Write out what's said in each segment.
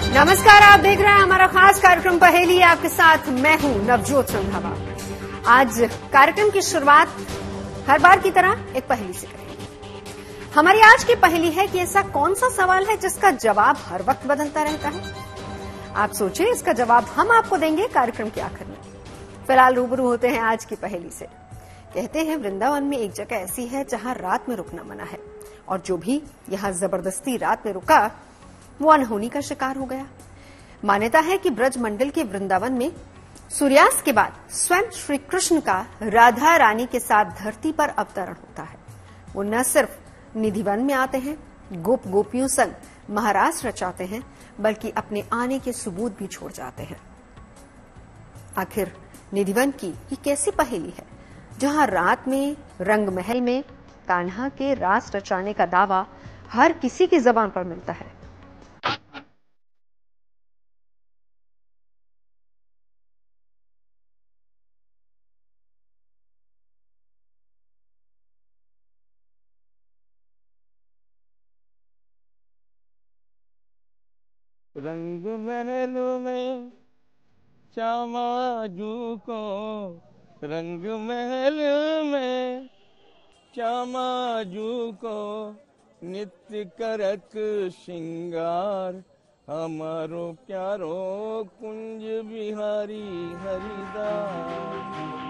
नमस्कार, आप देख रहे हैं हमारा खास कार्यक्रम पहेली। आपके साथ मैं हूं नवजोत रंधावा। आज कार्यक्रम की शुरुआत हर बार की तरह एक पहेली से करेंगे। हमारी आज की पहेली है कि ऐसा कौन सा सवाल है जिसका जवाब हर वक्त बदलता रहता है। आप सोचिए, इसका जवाब हम आपको देंगे कार्यक्रम के आखिर में। फिलहाल रूबरू होते हैं आज की पहेली से। कहते हैं वृंदावन में एक जगह ऐसी है जहां रात में रुकना मना है, और जो भी यहां जबरदस्ती रात में रुका वो अनहोनी का शिकार हो गया। मान्यता है कि ब्रज मंडल के वृंदावन में सूर्यास्त के बाद स्वयं श्री कृष्ण का राधा रानी के साथ धरती पर अवतरण होता है। वो न सिर्फ निधिवन में आते हैं, गोप गोपियों संग महारास रचाते हैं, बल्कि अपने आने के सबूत भी छोड़ जाते हैं। आखिर निधिवन की ये कैसी पहेली है जहां रात में रंग महल में कान्हा के रास रचाने का दावा हर किसी की जबान पर मिलता है। रंग महल में चामाजू को, रंग महल में चामाजू को, नित्य करत श्रृंगार, हमारो प्यारो कुंज बिहारी हरिदास।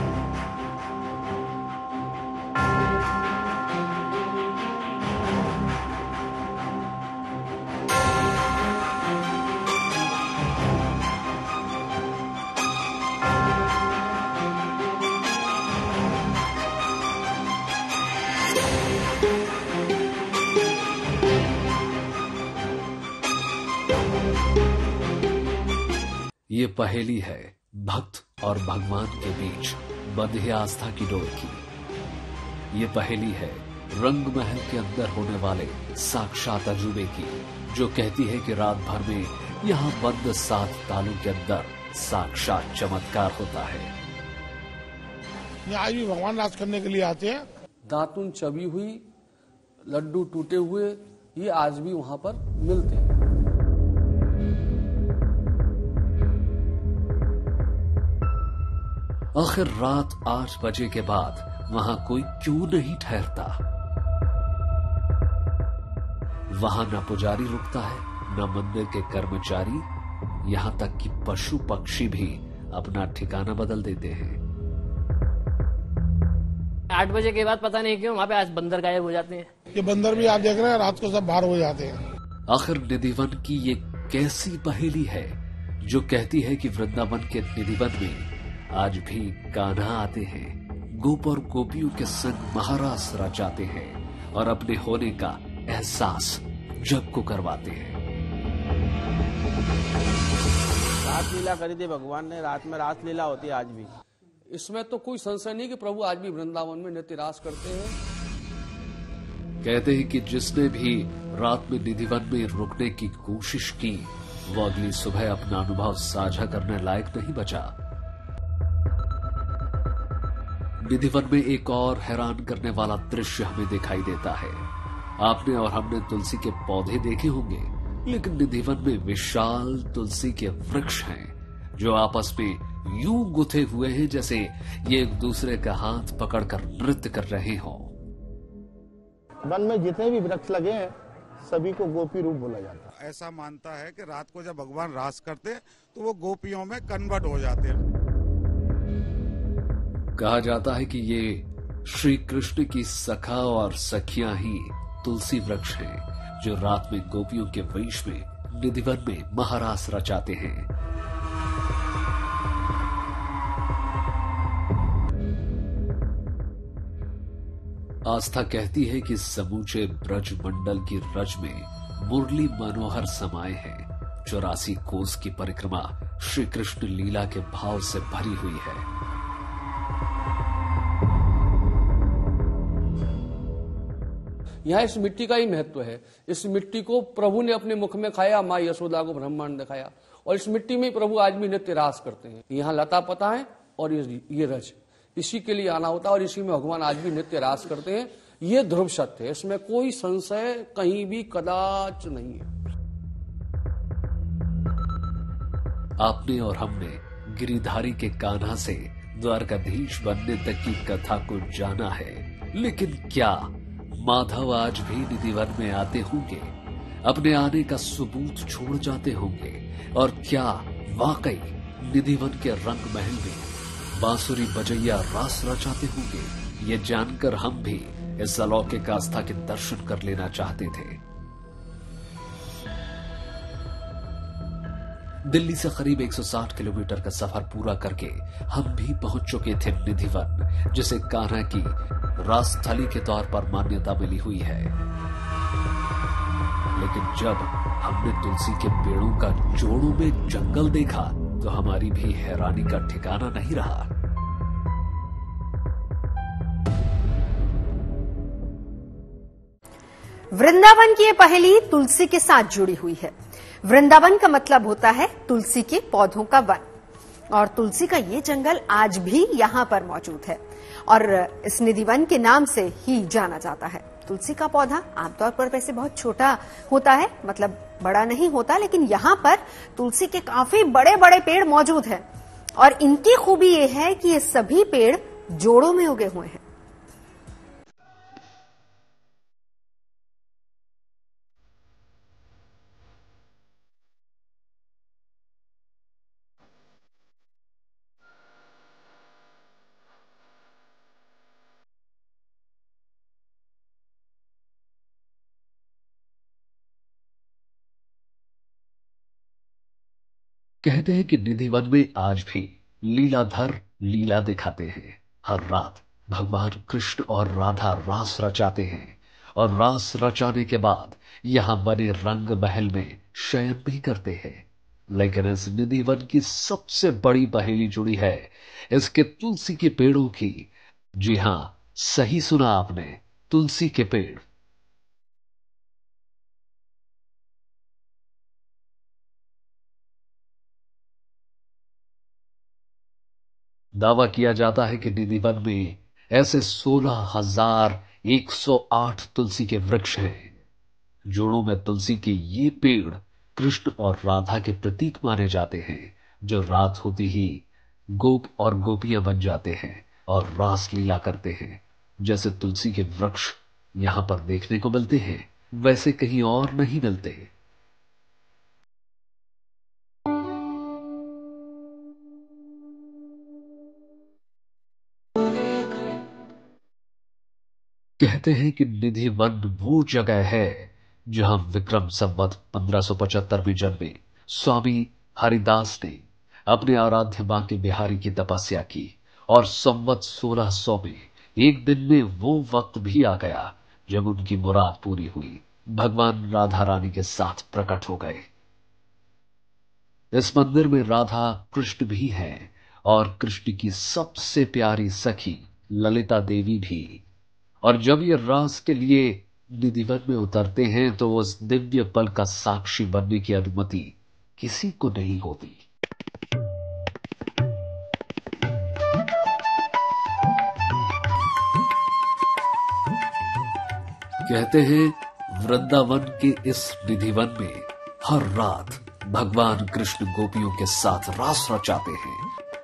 ये पहेली है भक्त और भगवान के बीच बंधे आस्था की डोर की। ये पहेली है रंग महल के अंदर होने वाले साक्षात अजूबे की, जो कहती है कि रात भर में यहाँ बंद 7 तालों के अंदर साक्षात चमत्कार होता है। आज भी भगवान राज करने के लिए आते हैं। दातुन चबी हुई, लड्डू टूटे हुए, ये आज भी वहां पर मिलते हैं। आखिर रात 8 बजे के बाद वहां कोई क्यों नहीं ठहरता? वहां न पुजारी रुकता है, न मंदिर के कर्मचारी, यहां तक कि पशु पक्षी भी अपना ठिकाना बदल देते हैं। 8 बजे के बाद पता नहीं क्यों वहां पे आज बंदर गायब हो जाते हैं। ये बंदर भी आप देख रहे हैं, रात को सब बाहर हो जाते हैं। आखिर निधिवन की ये कैसी पहेली है जो कहती है कि वृंदावन के निधिवन में आज भी कान्हा आते हैं, गोप और गोपियों के संग महारास रचाते हैं और अपने होने का एहसास जग को करवाते हैं। रास लीला करी थी भगवान ने, रात में रास लीला होती है आज भी। इसमें तो कोई संशय नहीं कि प्रभु आज भी वृंदावन में नित्य रास करते हैं। कहते हैं कि जिसने भी रात में निधिवन में रुकने की कोशिश की वो अगली सुबह अपना अनुभव साझा करने लायक नहीं बचा। निधिवन में एक और हैरान करने वाला दृश्य हमें दिखाई देता है। आपने और हमने तुलसी के पौधे देखे होंगे, लेकिन निधिवन में विशाल तुलसी के वृक्ष हैं जो आपस में यूं गुथे हुए हैं जैसे ये एक दूसरे का हाथ पकड़कर नृत्य कर रहे हों। वन में जितने भी वृक्ष लगे हैं सभी को गोपी रूप बोला जाता है। ऐसा मानता है कि रात को जब भगवान रास करते तो वो गोपियों में कन्वर्ट हो जाते हैं। कहा जाता है कि ये श्री कृष्ण की सखा और सखियां ही तुलसी वृक्ष हैं जो रात में गोपियों के वेश में निधिवन में महारास रचाते हैं। आस्था कहती है कि समूचे ब्रज मंडल की रज में मुरली मनोहर समाये हैं। 84 कोस की परिक्रमा श्री कृष्ण लीला के भाव से भरी हुई है। यहाँ इस मिट्टी का ही महत्व है। इस मिट्टी को प्रभु ने अपने मुख में खाया, माँ यशोदा को ब्रह्मांड दिखाया, और इस मिट्टी में प्रभु आज भी नित्य रास करते हैं। यहाँ लता पता है और ये रज, इसी के लिए आना होता है और इसी में भगवान आज भी नित्य रास करते हैं। ये ध्रुव सत्य है, इसमें कोई संशय कहीं भी कदाच नहीं है। आपने और हमने गिरिधारी के कान्हा से द्वारकाधीश बनने तक की कथा को जाना है, लेकिन क्या माधव आज भी निधिवन में आते होंगे, अपने आने का सबूत छोड़ जाते होंगे? और क्या वाकई निधिवन के रंग महल में बांसुरी बजैया रास रचाते होंगे? ये जानकर हम भी इस अलौकिक आस्था के दर्शन कर लेना चाहते थे। दिल्ली से करीब 160 किलोमीटर का सफर पूरा करके हम भी पहुंच चुके थे निधिवन, जिसे कान्हा की रासस्थली के तौर पर मान्यता मिली हुई है। लेकिन जब हमने तुलसी के पेड़ों का जोड़ों में जंगल देखा तो हमारी भी हैरानी का ठिकाना नहीं रहा। वृंदावन की ये पहेली तुलसी के साथ जुड़ी हुई है। वृंदावन का मतलब होता है तुलसी के पौधों का वन, और तुलसी का ये जंगल आज भी यहां पर मौजूद है और इस निधिवन के नाम से ही जाना जाता है। तुलसी का पौधा आमतौर पर वैसे बहुत छोटा होता है, मतलब बड़ा नहीं होता, लेकिन यहां पर तुलसी के काफी बड़े बड़े पेड़ मौजूद हैं और इनकी खूबी ये है कि ये सभी पेड़ जोड़ों में उगे हुए हैं। कहते हैं कि निधिवन में आज भी लीलाधर लीला दिखाते हैं। हर रात भगवान कृष्ण और राधा रास रचाते हैं और रास रचाने के बाद यहां बने रंग महल में शयन भी करते हैं। लेकिन इस निधिवन की सबसे बड़ी पहेली जुड़ी है इसके तुलसी के पेड़ों की। जी हां, सही सुना आपने, तुलसी के पेड़। दावा किया जाता है कि निधिवन में ऐसे 16,108 तुलसी के वृक्ष हैं। जोड़ों में तुलसी के ये पेड़ कृष्ण और राधा के प्रतीक माने जाते हैं, जो रात होती ही गोप और गोपियां बन जाते हैं और रास लीला करते हैं। जैसे तुलसी के वृक्ष यहां पर देखने को मिलते हैं, वैसे कहीं और नहीं मिलते। कहते हैं कि निधिवन वो जगह है जहां विक्रम संवत 1575 में जन्मे स्वामी हरिदास ने अपने आराध्य बांके बिहारी की तपस्या की और संवत 1600 में एक दिन में वो वक्त भी आ गया जब उनकी मुराद पूरी हुई। भगवान राधा रानी के साथ प्रकट हो गए। इस मंदिर में राधा कृष्ण भी हैं और कृष्ण की सबसे प्यारी सखी ललिता देवी भी। और जब ये रास के लिए निधिवन में उतरते हैं तो उस दिव्य पल का साक्षी बनने की अनुमति किसी को नहीं होती। कहते हैं वृंदावन के इस निधिवन में हर रात भगवान कृष्ण गोपियों के साथ रास रचाते हैं।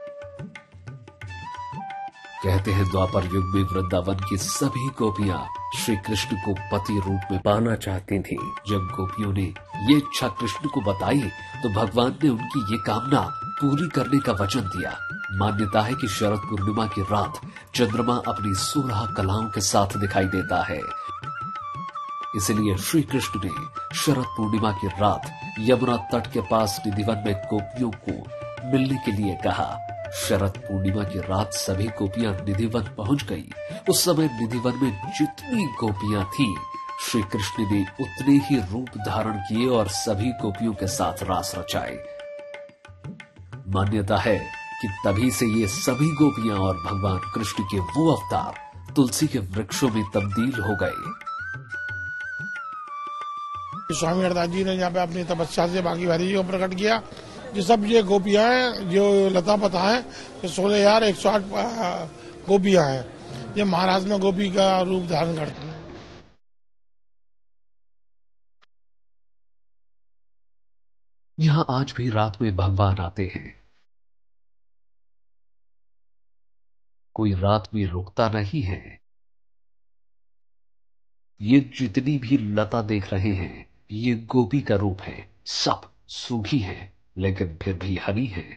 कहते हैं द्वापर युग में वृंदावन की सभी गोपियां श्री कृष्ण को पति रूप में पाना चाहती थीं। जब गोपियों ने ये इच्छा कृष्ण को बताई तो भगवान ने उनकी ये कामना पूरी करने का वचन दिया। मान्यता है कि शरद पूर्णिमा की रात चंद्रमा अपनी 16 कलाओं के साथ दिखाई देता है। इसलिए श्री कृष्ण ने शरद पूर्णिमा की रात यमुना तट के पास निधिवन में गोपियों को मिलने के लिए कहा। शरद पूर्णिमा की रात सभी गोपियां निधिवन पहुंच गई। उस समय निधिवन में जितनी गोपियां थी श्री कृष्ण ने उतने ही रूप धारण किए और सभी गोपियों के साथ रास रचाए। मान्यता है कि तभी से ये सभी गोपियां और भगवान कृष्ण के वो अवतार तुलसी के वृक्षों में तब्दील हो गए। स्वामी हरदास जी ने यहाँ पे अपनी तपस्या से बांके बिहारी जी को प्रकट किया। ये सब ये गोपियां हैं जो लता पता है, 16,108 गोपियां हैं। ये महाराज में गोपी का रूप धारण करते हैं। यहां आज भी रात में भगवान आते हैं। कोई रात में रुकता नहीं है। ये जितनी भी लता देख रहे हैं, ये गोपी का रूप है। सब सूखी हैं, लेकिन फिर भी हरी हैं।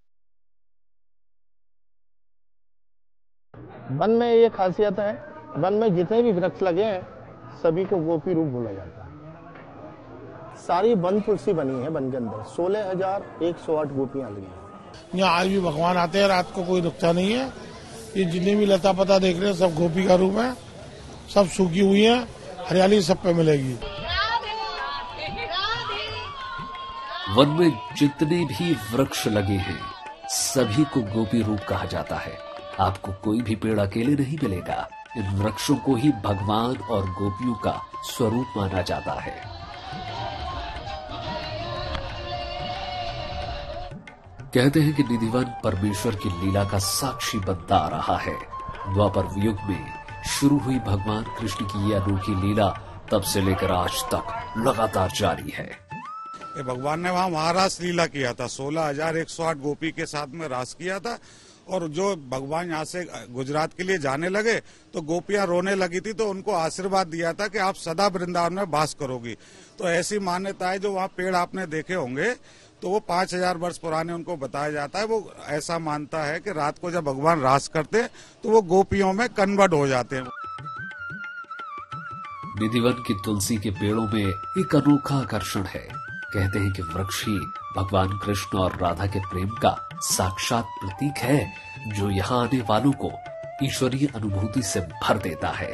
वन में ये खासियत है, वन में जितने भी वृक्ष लगे हैं सभी को गोपी रूप बोला जाता है। सारी वन तुलसी बनी है वन के अंदर। 16,108 गोपियां लगी हैं। यहाँ आज भी भगवान आते हैं, रात को कोई रुकता नहीं है। ये जितने भी लता पता देख रहे हैं सब गोपी का रूप है। सब सूखी हुई है, हरियाली सब पे मिलेगी। वन में जितने भी वृक्ष लगे हैं सभी को गोपी रूप कहा जाता है। आपको कोई भी पेड़ अकेले नहीं मिलेगा। इन वृक्षों को ही भगवान और गोपियों का स्वरूप माना जाता है। कहते हैं कि निधिवन परमेश्वर की लीला का साक्षी बनता आ रहा है। द्वापर युग में शुरू हुई भगवान कृष्ण की यह अनोखी लीला तब से लेकर आज तक लगातार जारी है। भगवान ने वहाँ महारास लीला किया था। 16,108 गोपी के साथ में रास किया था। और जो भगवान यहाँ से गुजरात के लिए जाने लगे तो गोपियां रोने लगी थी, तो उनको आशीर्वाद दिया था कि आप सदा वृंदावन में वास करोगी। तो ऐसी मान्यता है। जो वहाँ पेड़ आपने देखे होंगे तो वो 5,000 वर्ष पुराने उनको बताया जाता है। वो ऐसा मानता है कि रात को जब भगवान रास करते तो वो गोपियों में कन्वर्ट हो जाते हैं। निधिवन की तुलसी के पेड़ों में एक अनोखा आकर्षण है। कहते हैं कि वृक्ष ही भगवान कृष्ण और राधा के प्रेम का साक्षात प्रतीक है, जो यहाँ आने वालों को ईश्वरीय अनुभूति से भर देता है।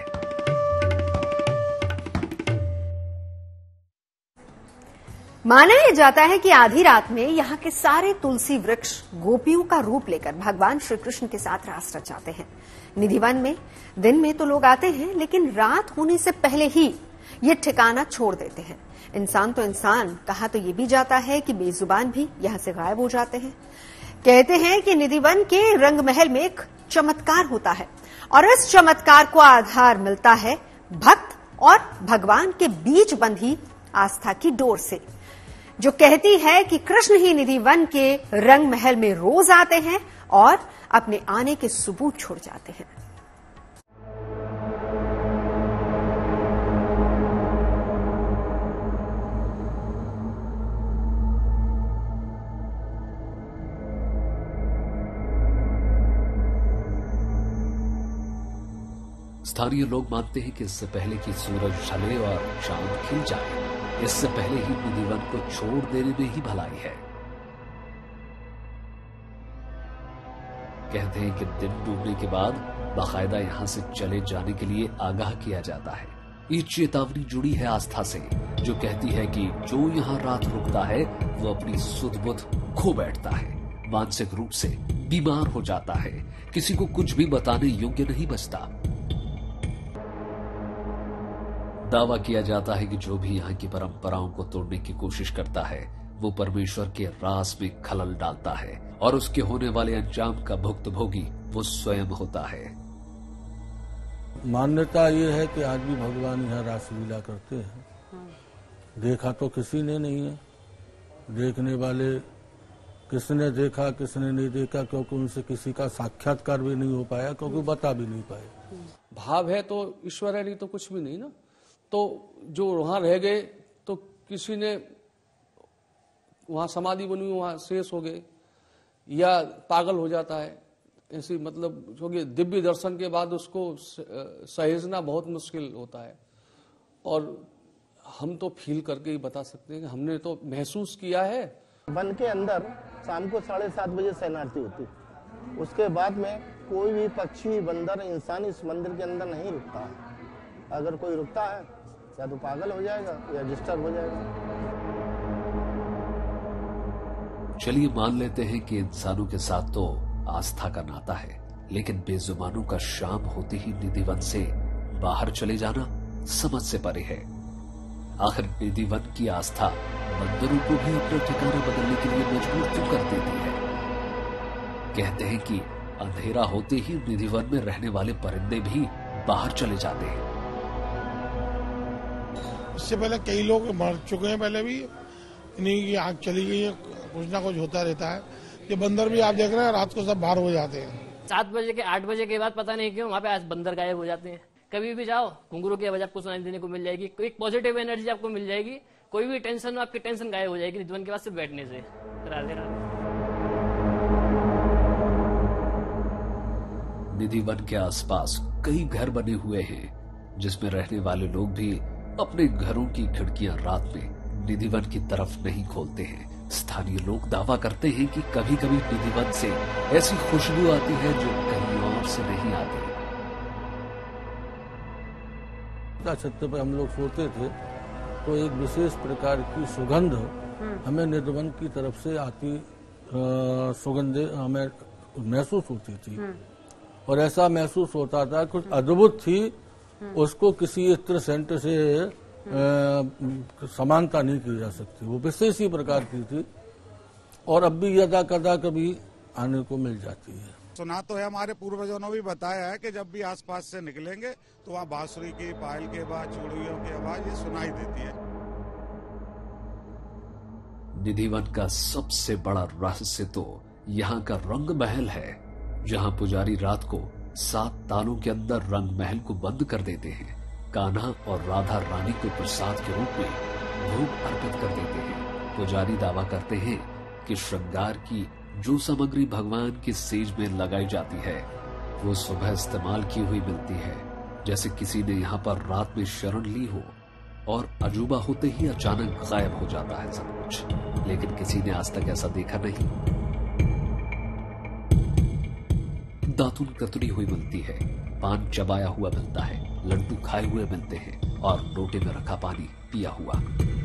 माना यह जाता है कि आधी रात में यहाँ के सारे तुलसी वृक्ष गोपियों का रूप लेकर भगवान श्री कृष्ण के साथ रास रचाते हैं। निधिवन में दिन में तो लोग आते हैं, लेकिन रात होने से पहले ही ये ठिकाना छोड़ देते हैं। इंसान तो इंसान, कहा तो ये भी जाता है कि बेजुबान भी यहां से गायब हो जाते हैं। कहते हैं कि निधिवन के रंग महल में एक चमत्कार होता है और इस चमत्कार को आधार मिलता है भक्त और भगवान के बीच बंधी आस्था की डोर से, जो कहती है कि कृष्ण ही निधिवन के रंग महल में रोज आते हैं और अपने आने के सबूत छोड़ जाते हैं। स्थानीय लोग मानते हैं कि इससे पहले कि सूरज ढले और चांद खिल जाए, इससे पहले ही निधिवन को छोड़ देने में ही भलाई है। कहते हैं कि दिन डूबने के बाद बाकायदा यहां से चले जाने के लिए आगाह किया जाता है। ये चेतावनी जुड़ी है आस्था से, जो कहती है कि जो यहां रात रुकता है वो अपनी सुध बुध खो बैठता है, मानसिक रूप से बीमार हो जाता है, किसी को कुछ भी बताने योग्य नहीं बचता। दावा किया जाता है कि जो भी यहाँ की परंपराओं को तोड़ने की कोशिश करता है वो परमेश्वर के रास में खलल डालता है और उसके होने वाले अंजाम का भुक्तभोगी वो स्वयं होता है। मान्यता ये है कि आज भी भगवान यहाँ रासलीला करते हैं। देखा तो किसी ने नहीं है, देखने वाले किसने देखा किसने नहीं देखा, क्योंकि उनसे किसी का साक्षात्कार भी नहीं हो पाया, क्योंकि बता भी नहीं पाए। भाव है तो ईश्वर है, नहीं तो कुछ भी नहीं ना। तो जो वहां रह गए तो किसी ने वहां समाधि बनी वहां शेष हो गए, या पागल हो जाता है ऐसी, मतलब क्योंकि दिव्य दर्शन के बाद उसको सहेजना बहुत मुश्किल होता है। और हम तो फील करके ही बता सकते हैं कि हमने तो महसूस किया है। वन के अंदर शाम को 7:30 बजे शरणार्थी होती, उसके बाद में कोई भी पक्षी बंदर इंसान इस मंदिर के अंदर नहीं रुकता। अगर कोई रुकता है या तो पागल हो जाएगा या डिस्टर्ब हो जाएगा। चलिए मान लेते हैं कि इंसानों के साथ तो आस्था का नाता है, लेकिन बेजुबानों का शाम होते ही निधिवन से बाहर चले जाना समझ से परे है। आखिर निधिवन की आस्था बंदरों को भी अपना ठिकाना बदलने के लिए मजबूर क्यों कर देती है? कहते हैं कि अंधेरा होते ही निधिवन में रहने वाले परिंदे भी बाहर चले जाते हैं। इससे पहले कई लोग मर चुके हैं पहले भी, इन्हीं की आंख चली गई है, कुछ ना कुछ होता रहता है। ये बंदर भी आप देख रहे हैं रात को सब बाहर हो जाते हैं। 7 बजे के 8 बजे के बाद पता नहीं क्यों वहाँ पे आज बंदर गायब हो जाते हैं। कभी भी जाओ घुंघरू की आवाज आपको सुनाई देने को मिल जाएगी, एक पॉजिटिव एनर्जी आपको मिल जाएगी, कोई भी टेंशन हो आपकी टेंशन गायब हो जाएगी निधिवन के पास सिर्फ बैठने से। राधे राधे। निधिवन के आसपास कई घर बने हुए हैं जिसमें रहने वाले लोग भी अपने घरों की खिड़कियां रात में निधिवन की तरफ नहीं खोलते हैं। स्थानीय लोग दावा करते हैं कि कभी कभी निधिवन से ऐसी खुशबू आती है जो कहीं और से नहीं आती। छत पर हम लोग सोते थे तो एक विशेष प्रकार की सुगंध हमें निधिवन की तरफ से आती सुगंध हमें महसूस होती थी और ऐसा महसूस होता था कुछ अद्भुत थी, उसको किसी इत्र सेंट से समानता नहीं की जा सकती, वो विशेष ही प्रकार की थी और अब भी यदा कदा कभी आने को मिल जाती है। सुना तो है, हमारे पूर्वजों ने भी बताया है कि जब भी आसपास से निकलेंगे तो वहाँ बांसुरी की, पायल की आवाज, चूड़ियों की आवाज ये सुनाई देती है। निधिवन का सबसे बड़ा रहस्य तो यहाँ का रंग महल है, जहाँ पुजारी रात को 7 तालों के अंदर रंग महल को बंद कर देते हैं। कान्हा और राधा रानी को प्रसाद के रूप में भोग अर्पित कर देते हैं। पुजारी दावा करते हैं कि श्रृंगार की जो सामग्री भगवान की सेज में लगाई जाती है वो सुबह इस्तेमाल की हुई मिलती है, जैसे किसी ने यहाँ पर रात में शरण ली हो और अजूबा होते ही अचानक गायब हो जाता है सब कुछ। लेकिन किसी ने आज तक ऐसा देखा नहीं। दातुन कतरी हुई मिलती है, पान चबाया हुआ मिलता है, लड्डू खाए हुए मिलते हैं और लोटे में रखा पानी पिया हुआ।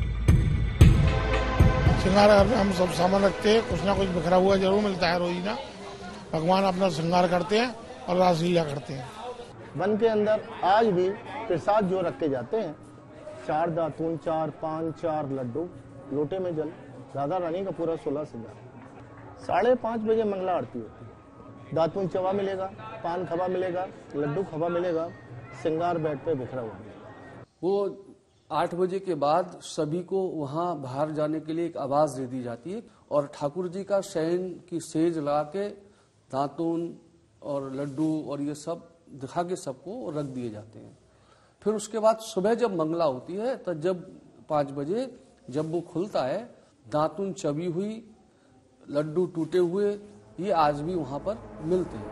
श्रृंगार घर में हम सब सामान रखते हैं, कुछ ना कुछ बिखरा हुआ जरूर मिलता है रोजीना। भगवान अपना श्रृंगार करते हैं और रासलीला करते हैं। वन के अंदर आज भी प्रसाद जो रखे जाते हैं, 4 दातून, 4 पान, 4 लड्डू, लोटे में जल, राधा रानी का पूरा 16 श्रृंगार। 5:30 बजे मंगला आरती होती है। दातून चवा मिलेगा, पान खवा मिलेगा, लड्डू खवा मिलेगा, श्रृंगार बेड पे बिखरा हुआ मिलेगा। वो 8 बजे के बाद सभी को वहां बाहर जाने के लिए एक आवाज दे दी जाती है और ठाकुर जी का शयन की सेज लगा के दातून और लड्डू और ये सब दिखा के सबको रख दिए जाते हैं। फिर उसके बाद सुबह जब मंगला होती है तो जब 5 बजे जब वो खुलता है, दातून चबी हुई, लड्डू टूटे हुए ये आज भी वहां पर मिलते हैं।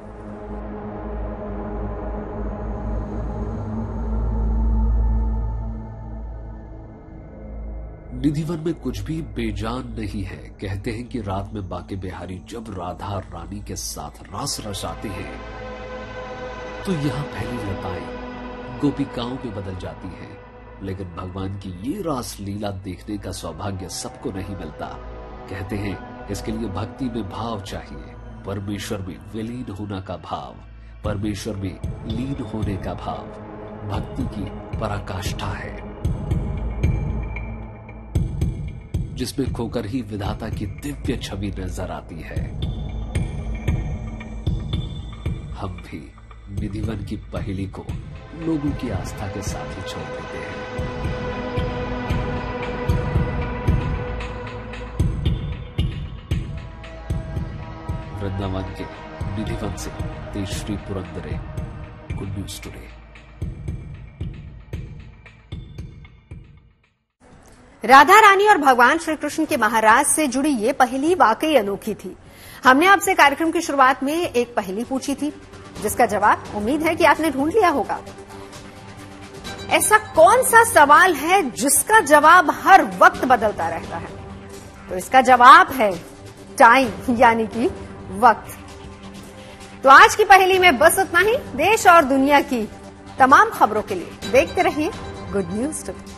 निधिवन में कुछ भी बेजान नहीं है। कहते हैं कि रात में बांके बिहारी जब राधा रानी के साथ रास रचाते हैं तो यहाँ फैली लताएं गोपिकाओं में बदल जाती हैं। लेकिन भगवान की ये रास लीला देखने का सौभाग्य सबको नहीं मिलता। कहते हैं इसके लिए भक्ति में भाव चाहिए, परमेश्वर में विलीन होना का भाव, परमेश्वर में लीन होने का भाव भक्ति की पराकाष्ठा है, जिसमें खोकर ही विधाता की दिव्य छवि नजर आती है। हम भी निधिवन की पहेली को लोगों की आस्था के साथ ही छोड़ देते हैं। वृंदावन के निधिवन से Tejashree Purandare, good news today. Radha Rani और भगवान श्री कृष्ण के महाराज से जुड़ी ये पहेली वाकई अनोखी थी। हमने आपसे कार्यक्रम की शुरुआत में एक पहेली पूछी थी जिसका जवाब उम्मीद है कि आपने ढूंढ लिया होगा। ऐसा कौन सा सवाल है जिसका जवाब हर वक्त बदलता रहता है? तो इसका जवाब है टाइम, यानी कि वक्त। तो आज की पहेली में बस उतना ही। देश और दुनिया की तमाम खबरों के लिए देखते रहिए गुड न्यूज टुडे।